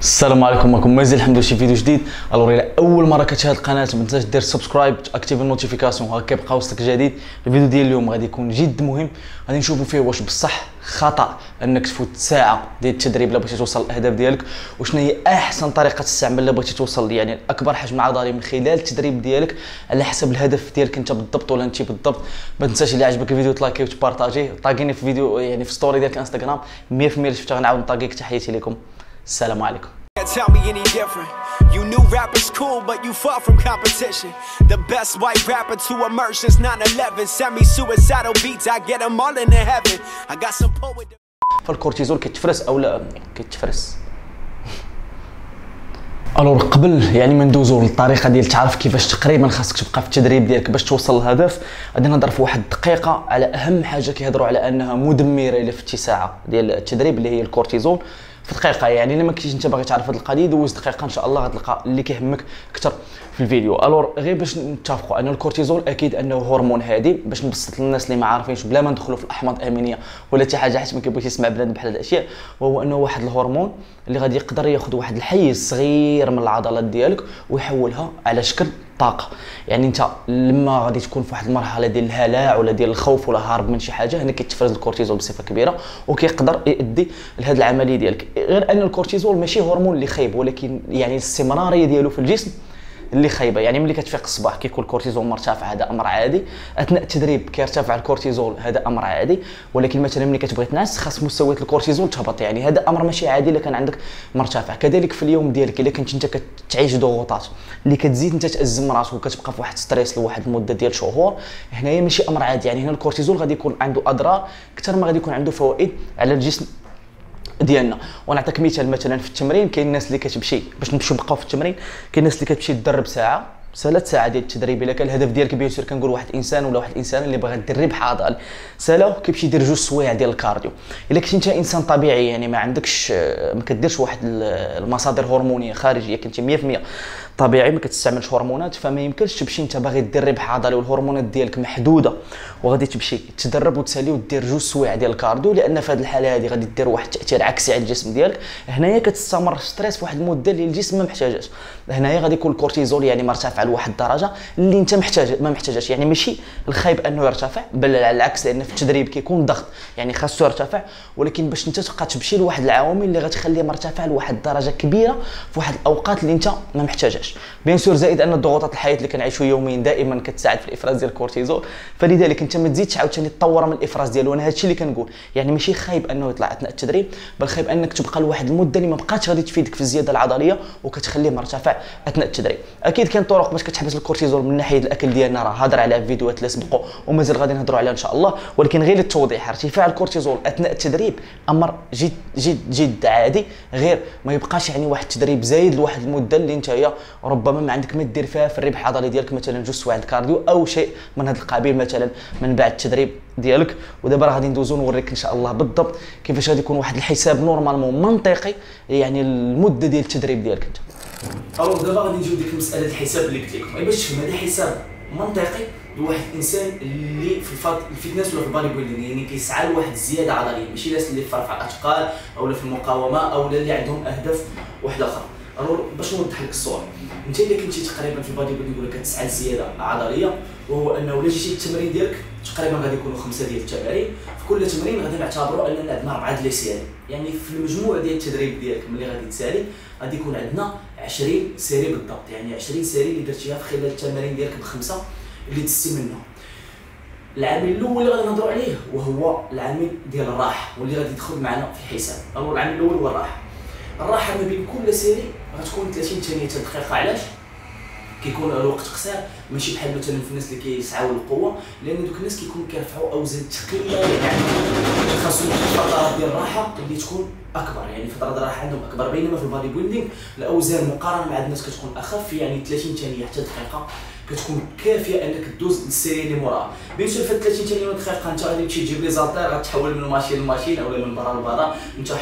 السلام عليكم، معكم مازال الحمد لله. شي فيديو جديد. الوغ الى اول مره كتشاهد القناه ما تنساش دير سبسكرايب، اكتيف النوتيفيكاسيون، هكا كيبقى وصلك جديد. الفيديو ديال اليوم غادي يكون جد مهم، غادي نشوفوا فيه واش بصح خطا انك تفوت ساعه ديال التدريب الا بغيتي توصل للاهداف ديالك، وشنو هي احسن طريقه تستعمل الا بغيتي توصل يعني اكبر حجم عضلي من خلال التدريب ديالك على حسب الهدف ديالك انت بالضبط ولا انت بالضبط. ما تنساش اللي عجبك الفيديو تلايكيه وتبارطاجيه، طاقيني في فيديو يعني في ستوري ديالك انستغرام 100% اللي شفتها غنعاود نطاقيك. تحياتي لكم، السلام عليكم. Tell me any different. You knew rap is cool, but you fought from competition. The best white rapper to emerge since 9/11. Send me suicidal beats, I get them all into heaven. I got some poet. فالكورتيزول كيتفرس او لا كيتفرس؟ الوغ قبل يعني ما ندوزو للطريقه ديال تعرف كيفاش تقريبا خاصك تبقى في التدريب ديالك باش توصل للهدف، غادي نهضر في واحد الدقيقه على اهم حاجه كيهضروا على انها مدمره الى فتي ساعه ديال التدريب اللي هي الكورتيزول. في دقيقه يعني الا ما كنتيش انت باغي تعرف هذه القضيه دوز دقيقه ان شاء الله غتلقى اللي كيهمك اكثر في الفيديو. الوغ غير باش نتفقوا ان الكورتيزول اكيد انه هرمون هادي، باش نبسط للناس اللي ما عارفينش بلا ما ندخلوا في الاحماض الامينيه ولا حتى حاجه حيت ما كيبغيش يسمع بنادم بحال هاد الاشياء، وهو انه واحد الهرمون اللي غادي يقدر ياخذ واحد الحيز صغير من العضلات ديالك ويحولها على شكل طاقه. يعني انت لما غادي تكون في واحد المرحله ديال الهلع ولا ديال الخوف ولا هارب من شي حاجه، هنا كيتفرز الكورتيزول بصفه كبيره وكيقدر يؤدي لهذه العمليه ديالك. غير ان الكورتيزول ماشي هرمون اللي خايب، ولكن يعني الاستمراريه ديالو في الجسم اللي خايبه. يعني ملي كتفيق الصباح كيكون الكورتيزول مرتفع، هذا امر عادي. اثناء التدريب كيرتفع الكورتيزول، هذا امر عادي. ولكن مثلا ملي كتبغي تنعس خاص مستويات الكورتيزول تهبط، يعني هذا امر ماشي عادي الا كان عندك مرتفع. كذلك في اليوم ديالك الا كنت انت كتعيش ضغوطات اللي كتزيد انت تازم راسك وكتبقى في واحد ستريس لواحد المده ديال شهور، هنايا ماشي امر عادي. يعني هنا الكورتيزول غادي يكون عنده اضرار اكثر ما غادي يكون عنده فوائد على الجسم ديالنا. ونعطيك مثال، مثلا في التمرين كاين الناس اللي كتمشي باش نمشيو نبقاو في التمرين، كاين الناس اللي كتمشي تدرب ساعه 3 ساعات ديال التدريب. الا كان الهدف ديالك بيان سور كنقول واحد الانسان ولا واحد الانسان اللي باغي يدرب عضلي سالا كيمشي يدير 2 سوايع ديال الكارديو. الا كنتي انت انسان طبيعي يعني ما عندكش ما كديرش واحد المصادر هرمونيه خارجيه، كنتي 100% طبيعي ما كتستعملش هرمونات، فما يمكنش تمشي انت باغي دير ربح عضلي والهرمونات ديالك محدوده وغادي تمشي تدرب وتسالي ودير 2 سوايع ديال الكارديو، لان في هذه الحاله هذه غادي دير واحد التاثير عكسي على الجسم ديالك. هنايا كتستمر ستريس في واحد المده اللي الجسم ما محتاجاش. هنايا غادي يكون الكورتيزول يعني مرتفع لواحد الدرجه اللي انت ما محتاجاش. يعني ماشي الخايب انه يرتفع، بل على العكس، لان في التدريب كيكون ضغط يعني خاصو يرتفع، ولكن باش انت تبقى تمشي لواحد العوامل اللي غتخليه مرتفع لواحد الدرجه كبيره في واحد الاوقات اللي انت ما محتاجاش. بيان سور زائد ان الضغوطات الحياه اللي كنعيشوا يوميا دائما كتساعد في الافراز ديال الكورتيزول، فلذلك انت ما تزيدش عاوتاني تطور من الافراز ديالو. انا هادشي اللي كنقول، يعني ماشي خايب انه يطلع اثناء التدريب، بل خايب انك تبقى لواحد المده اللي ما بقاتش غادي تفيدك في الزياده العضليه وكتخليه مرتفع اثناء التدريب. اكيد كاين طرق باش كتحبس الكورتيزول من ناحيه الاكل ديالنا، راه هضر عليها في فيديوهات اللي سبقوا ومازال غادي نهضروا عليها ان شاء الله. ولكن غير للتوضيح، ارتفاع الكورتيزول اثناء التدريب امر جد جد جد عادي، غير ما يبقاش يعني واحد التدريب زايد لواحد المده اللي انت ربما ما عندك ما دير فيها في الربح العضلي ديالك، مثلا 2 سوايع الكارديو او شيء من هذا القبيل مثلا من بعد التدريب ديالك. ودابا راه غادي ندوزو نوريك ان شاء الله بالضبط كيفاش غادي يكون واحد الحساب نورمالمون منطقي يعني المده ديال التدريب ديالك انت. الوغ دابا غادي نجيو ديك المساله الحساب اللي قلت لكم، باش تفهم هذا حساب منطقي لواحد الانسان اللي في الفيتنس ولا في البادي بيلدينغ، يعني كيسعى لواحد الزياده عضليه، ماشي الناس اللي في رفع الاثقال او في المقاومه او اللي عندهم اهداف واحده اخرى. الوغ باش نوضح لك الصوره، انت الا كنتي تقريبا في البادي بيلدينغ ولا كتسعى لزياده عضليه، وهو انه الا جيتي التمرين ديالك تقريبا غادي يكونوا 5 ديال التمارين، في كل تمرين غادي نعتبروا اننا عندنا 4 ديال السياري. يعني في المجموع ديال التدريب ديالك ملي غادي تسالي غادي يكون عندنا 20 سيري بالضبط، يعني 20 سيري اللي درتيها في خلال التمارين ديالك ب5 اللي دزتي منهم. العامل الاول اللي غادي نهضروا عليه وهو العامل ديال الراحه، واللي غادي يدخل معنا في الحساب. العامل الاول هو الراحه. الراحه ما بين كل سيري غتكون 30 ثانيه حتى دقيقه. علاش؟ كيكون الوقت قصير، ماشي بحال مثلا في الناس اللي كيسعاو للقوه، لان دوك الناس كيكونوا كيرفعوا اوزان ثقيله، يعني خاصهم فترات ديال الراحه اللي تكون اكبر، يعني فترات الراحه عندهم اكبر. بينما في البادي بيلدينغ الاوزان مقارنه مع الناس كتكون اخف، يعني 30 ثانيه حتى دقيقه كتكون كافيه انك دوز للسيري اللي موراها. بيان سور في 30 ثانيه دقيقه انت غادي تمشي تجيب لي زالطير، غتحول من ماشين لماشين او من برا لبرا، انت حر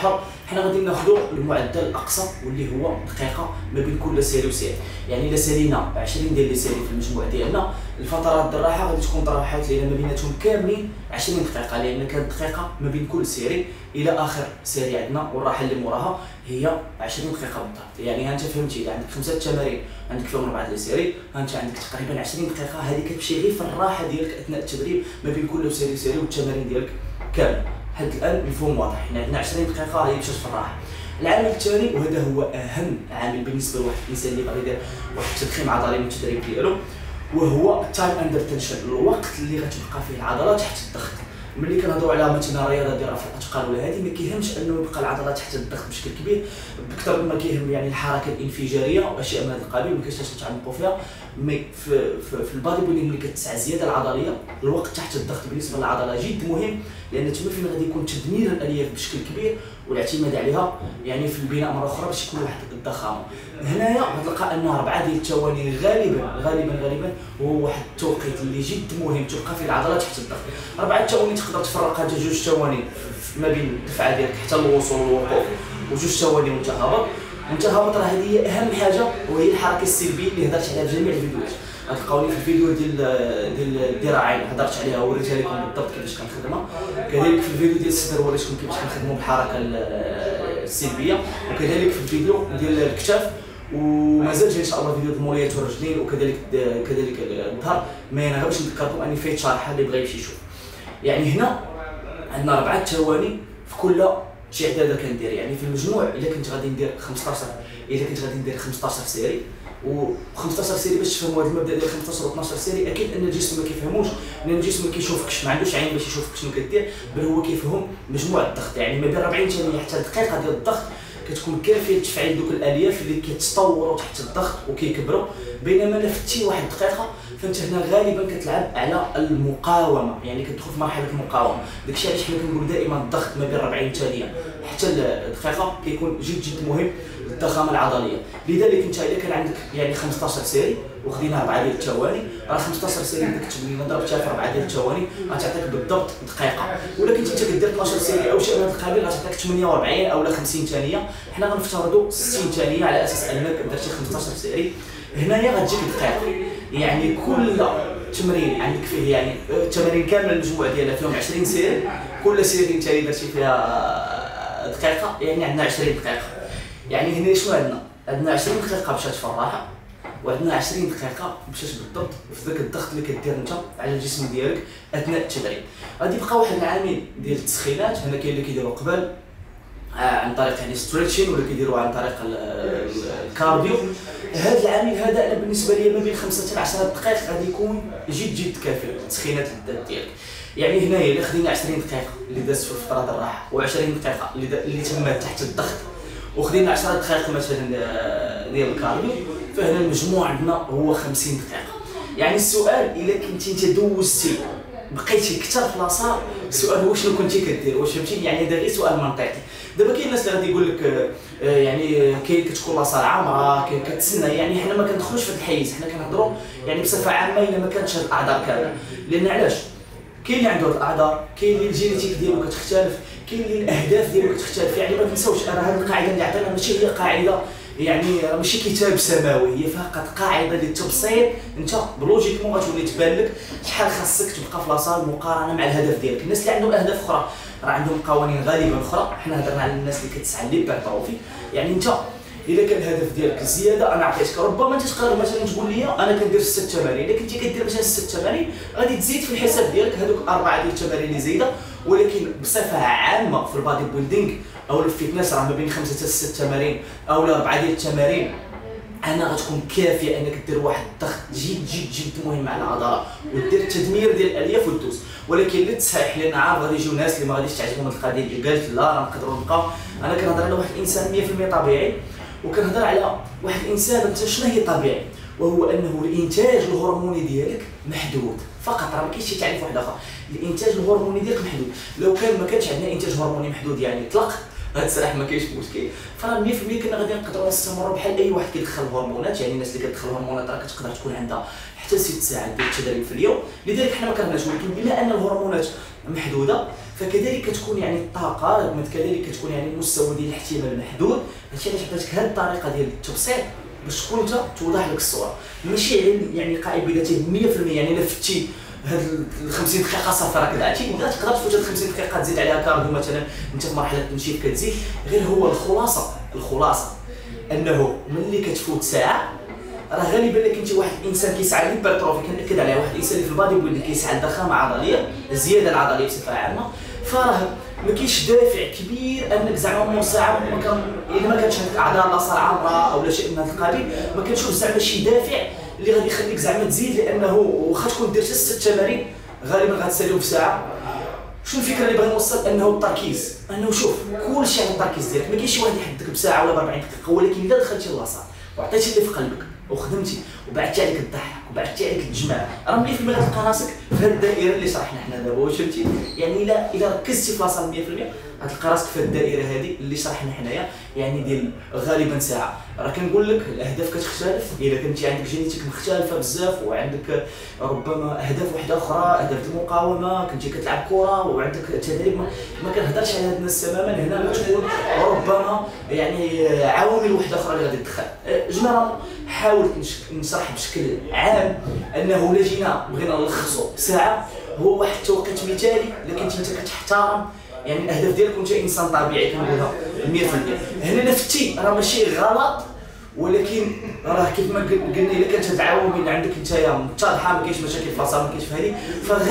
حنا غادي ناخذوا المعدل الاقصى واللي هو دقيقه ما بين كل سيري وسيري. يعني الا سالينا 20 ديال لي سيري في المجموع ديالنا، الفترات الراحه غادي تكون راحات لينا ما بيناتهم كاملين 20 دقيقه، لان كانت دقيقه ما بين كل سيري الى اخر سيري عندنا، والراحه اللي موراها هي 20 دقيقه بالضبط. يعني انت فهمتي، اذا عندك 5 تمارين عندك فيهم 4 لي سيري، انت عندك تقريبا 20 دقيقه. هذه كتمشي غير في الراحه ديالك اثناء التدريب ما بين كل سيري والتمارين ديالك كامل. حد الان مفهوم واضح. حنا عندنا 20 دقيقه هي مشات في الراحه. العامل الثاني، وهذا هو اهم عامل بالنسبه لواحد الانسان اللي باغي يدير واحد التضخيم عضلي من التدريب ديالو، وهو التايم اندر تنشن، الوقت اللي غتبقى فيه العضله تحت الضغط. ملي كنهضروا على مثلا رياضه ديال رفع الاثقال ولا هذه، ما كيهمش انه يبقى العضله تحت الضغط بشكل كبير، بكثر ما كيهم يعني الحركه الانفجاريه واشياء من هذا القبيل ما كاينش نتعمقوا فيها. مي في البادي بيلدينغ ملي كتسعى الزياده العضليه، الوقت تحت الضغط بالنسبه للعضله جد مهم، لان تما فين غادي يكون تدمير الالياف بشكل كبير والاعتماد عليها يعني في البناء مره اخرى باش يكون واحد الضخامه. هنايا غتلقى ان 4 ديال الثواني غالبا هو واحد التوقيت اللي جد مهم تبقى فيه العضله تحت الضغط. 4 ثواني تقدر تفرقها حتى 2 ثواني ما بين الدفعه ديالك حتى الوصول والوقوف، و2 ثواني وانت هابط. وانت هابط راه هذه هي اهم حاجه، وهي الحركه السلبيه اللي هضرت عليها في جميع الفيديوهات. غتلقاوني في الفيديو ديال الذراعين هضرت عليها وريتها لكم بالضبط كيفاش كنخدمها، كذلك في الفيديو ديال الصدر وريتكم كيفاش كنخدموا بالحركه السلبيه، وكذلك في الفيديو ديال الكتاف، ومازال جاي ان شاء الله فيديو الموليات والرجلين، وكذلك الظهر. ما انا غير باش نذكركم اني فايت شارحه اللي بغى يمشي يشوف. يعني هنا عندنا 4 ثواني في كل شي عداده كندير. يعني في المجموع الا كنت غادي ندير 15 سيري، و 15 سيري باش تفهموا هذا المبدا ديال 15 و 12 سيري. اكيد ان الجسم ما كيفهموش، لان الجسم ما كيشوفكش، ما عندوش عين باش يشوفك شنو كدير، بل هو كيفهم مجموع الضغط. يعني ما بين 40 ثانيه حتى دقيقه ديال الضغط كتكون كافيه لتفعيل دوك الالياف اللي كيتطوروا تحت الضغط وكيكبروا. بينما الا فتي واحد الدقيقه فانت هنا غالبا كتلعب على المقاومه، يعني كتدخل في مرحله المقاومه. داكشي علاش حنا كنقولوا دائما الضغط ما بين 40 ثانيه حتى الدقيقه كيكون جد مهم للضخامه العضليه. لذلك انت اذا كان عندك يعني 15 سيري وخدينا 4 ديال الثواني، راه 15 سيري ديك التمرين ضربتها في 4 ديال الثواني غتعطيك بالضبط دقيقه. ولا كنتي انت كدير 12 سيري او شيء من هذا القبيل غتعطيك 48 او 50 ثانيه. حنا غنفترضوا 60 ثانيه على اساس انك درتي 15 سيري. هنايا غتجيك دقيقه. يعني كل تمرين عندك فيه يعني التمارين كامله المجموع ديالها فيهم 20 سيري، كل سيري انت اللي درتي فيها دقيقه، يعني عندنا 20 دقيقه. يعني هنا شنو عندنا 20 دقيقه مشات في الراحه، وعندنا 20 دقيقه مشات بالضبط في ذاك الضغط اللي كدير انت على الجسم ديالك اثناء التدريب. غادي يبقى واحد العامل ديال التسخينات. هنا كاين اللي كيديروا قبل عن طريق يعني ستريتشين، ولا كيديروها عن طريق الكارديو. هذا العامل هذا انا بالنسبه لي ما بين 5 حتى 10 دقائق غادي يكون جد كافي لتسخينات الذات ديالك. يعني هنايا الا خدينا 20 دقيقه اللي دازت في فترات الراحه، و20 دقيقه اللي تمات تحت الضغط، وخدينا 10 دقائق مثلا ديال الكارديو، فهنا المجموع عندنا هو 50 دقيقه. يعني السؤال الا كنتي انت دوزتي بقيتي كثر في لاصال، السؤال هو شنو كنتي كدير؟ واش فهمتي؟ يعني هذا غير سؤال منطقي. دابا كاين الناس اللي غادي يقول لك يعني كاين كتكون لاصال عامره، كاين كتسنى. يعني حنا ما كندخلوش في هذا الحيز، حنا كنهضروا يعني بصفه عامه الا ما كانتش هاد الاعذار كامله. لان علاش؟ كاين اللي عنده هاد الاعذار، كاين اللي الجينيتيك ديالو كتختلف، كاين اللي الاهداف ديالو كتختلف. يعني ما تنساوش انا هاد القاعده اللي عطينا ماشي هي قاعده يعني ماشي كتاب سماوي، هي فقط قاعده للتبسيط. انت بلوجيكمون غتولي تبان لك شحال خاصك تبقى في لاصال مقارنه مع الهدف ديالك. الناس اللي عندهم اهداف اخرى راه عندهم قوانين غالبا اخرى. حنا هضرنا على الناس اللي كتسعى للهيبرتروفي. يعني انت الا كان الهدف ديالك الزياده، انا عطيتك ربما انت تقدر مثلا تقول لي انا كندير 6 تمارين. الا كنتي كدير مثلا 6 تمارين غادي تزيد في الحساب ديالك هذوك 4 ديال التمارين اللي زايده. ولكن بصفه عامه في البادي بيلدينغ او الفيتنس راه ما بين 5 حتى 6 تمارين او 4 ديال التمارين انا غتكون كافيه انك دير واحد الضغط جد مهم على العضله، ودير تدمير ديال الالياف وتدوز. ولكن اللي تصحيح لان عارف غادي يجيو ناس اللي ما غاديش تعجبهم هذه القضيه اللي قالت لا راه نقدروا نبقاو. انا كنهضر على واحد الانسان 100% طبيعي، وكنهضر على واحد الانسان انت شنو هي طبيعي، وهو انه الانتاج الهرموني ديالك محدود فقط. راه ما كاينش شي تعريف واحد اخر. الانتاج الهرموني ديالك محدود. لو كان ما كانش عندنا انتاج هرموني محدود يعني اطلق، هاد الصراحه ما كاينش مشكل. فراه 100% كنا غادي نقدروا نستمروا بحال اي واحد كيدخل هرمونات، يعني الناس اللي كتدخل هرمونات راه كتقدر تكون عندها حتى 6 ساعات ديال التدريب في اليوم. لذلك حنا ما كرهناش، ولكن بما ان الهرمونات محدوده فكذلك كتكون يعني الطاقه، كذلك كتكون يعني المستوى ديال الاحتمال محدود. هادشي علاش عطيتك هاد الطريقه ديال التبسيط باش تكون انت توضح لك الصوره، ماشي يعني قائم بذاته 100%. يعني الا فتي هاد 50 دقيقه صافي راك دعتي، ولا تقدر تفوت هاد 50 دقيقه تزيد عليها كارديو مثلا انت في مرحله التنشيف كتزيد. غير هو الخلاصه انه ملي كتفوت ساعه راه غالبا الا كنتي واحد الانسان كيسعى للبرتروفي، كنأكد عليها، واحد الانسان اللي في البادي بيلدينغ كيسعى للضخامه عضليه، الزياده العضليه بصفه عامه، فراه ما كاينش دافع كبير انك زعما نص ساعه الا ما كانش عندك اعضاء لاصال عامره او شيء من هذا القبيل، ما كنشوف زعما شي دافع اللي غادي يخليك زعما تزيد، لانه واخا تكون درتي 6 تمارين غالبا غتساليهم في ساعه. شنو الفكره اللي بغيت نوصل؟ انه التركيز، انه شوف كلشي على التركيز ديالك، ما كاينش شي واحد يحدك بساعه ولا ب 40 دقيقه، ولكن الا دخلتي لاصال وعطيتي اللي في قلبك وخدمتي وبعدتي عليك الضحك وبعدتي عليك التجمع، راه 100% غتلقى راسك في هذه الدائره اللي شرحنا حنا دابا. واش فهمتي؟ يعني الا ركزتي في لاصال 100% غتلقى راسك في الدائره هذه اللي شرحنا حنايا، يعني ديال غالبا ساعه. راه كنقول لك الاهداف كتختلف، الا كنتي عندك جينيتيك مختلفه بزاف وعندك ربما اهداف واحده اخرى، اهداف المقاومه، كنتي كتلعب كره وعندك تدريب، ما كنهضرش على هاد الناس تماما. هنا غتكون ربما يعني عوامل واحده اخرى اللي غادي تدخل. جماعه حاولت نشرح بشكل عام انه الا جينا بغينا نلخصوا ساعه هو واحد التوقيت مثالي الا كنتي انت كتحترم يعني الاهداف ديالك وانت انسان طبيعي كنقولها 100%. هنا نفتي راه ماشي غلط، ولكن راه كيف ما قلنا الا كانت هاد العوامل عندك نتايا متضحه، ما كاينش مشاكل في لاصال، ما كاينش في هذه،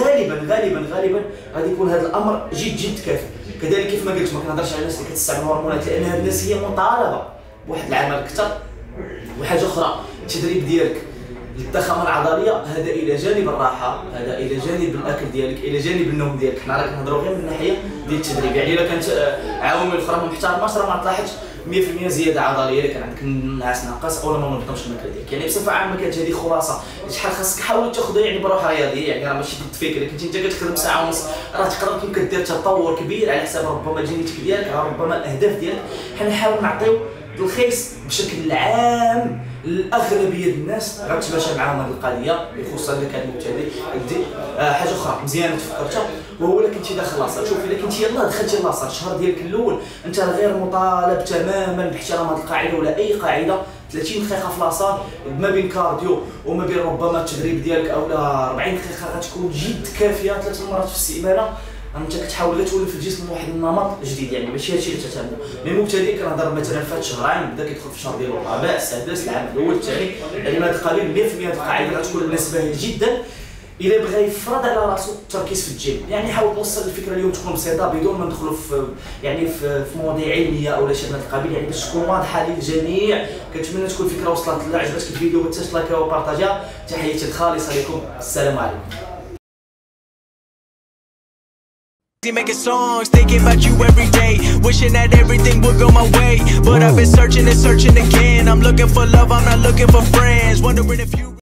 فغالبا غادي يكون هذا الامر جد كافي. كذلك كيف ما قلت ما كنهضرش على الناس اللي كتستعمل هرمونات، لان هاد الناس هي مطالبه بواحد العمل اكثر. وحاجه اخرى التدريب ديالك للضخامه العضليه هذا الى جانب الراحه، هذا الى جانب الاكل ديالك، الى جانب النوم ديالك. حنا راه كنهضروا غير من الناحيه ديال التدريب، يعني الا كانت عوامل اخرى محترمه راه ما طلعتش 100% زياده عضليه الا كان عندك نعاس ناقص او ما نظمش الماكله ديالك. يعني بصفه عامه كانت هذه خلاصه شحال خاصك حاول تاخذها يعني بروح رياضيه، يعني راه ماشي فكره كنتي انت كتخدم ساعه ونص راه تقدر يمكن دير تطور كبير على حساب ربما الجينيتيك ديالك، ربما الاهداف ديالك. حنا نحاول نعطيو الخيص بشكل عام الاغلبيه الناس غتماشى معاهم هذه القضيه، خصوصا اذا كان مبتدئ. حاجه اخرى مزيانه تفكرتها وهو الا كنتي داخل لاصال، شوف الا كنتي يلاه دخلتي لاصال الشهر ديالك الاول انت غير مطالب تماما باحترام هذه القاعده ولا اي قاعده. 30 دقيقه في لاصال ما بين كارديو وما بين ربما التدريب ديالك او 40 دقيقه غتكون جد كافيه 3 مرات في السيمانه. انت كتحاول غير تولي في الجسم واحد النمط جديد، يعني ماشي هادشي اللي تعتمد. من مبتدئ كنهضر مثلا فات شهرين بدا كيدخل في الشهر ديالو الرابع السادس العام الاول الثاني، يعني هذا القبيل 100% هذه القاعده غتكون مناسبه جدا. الا بغى يفرض على راسو التركيز في الجيم، يعني حاول توصل الفكره اليوم تكون بسيطه بدون ما ندخلوا في يعني في مواضيع علميه او شيء من هذا القبيل، يعني باش تكون واضحه للجميع. كنتمنى تكون الفكره وصلت. لا عجبتك الفيديو ما تنساش لايكها وبارطاجيها. تحياتي الخالصه لكم، السلام عليكم. Making songs, thinking about you every day, wishing that everything would go my way, but I've been searching and searching again. I'm looking for love, I'm not looking for friends, wondering if you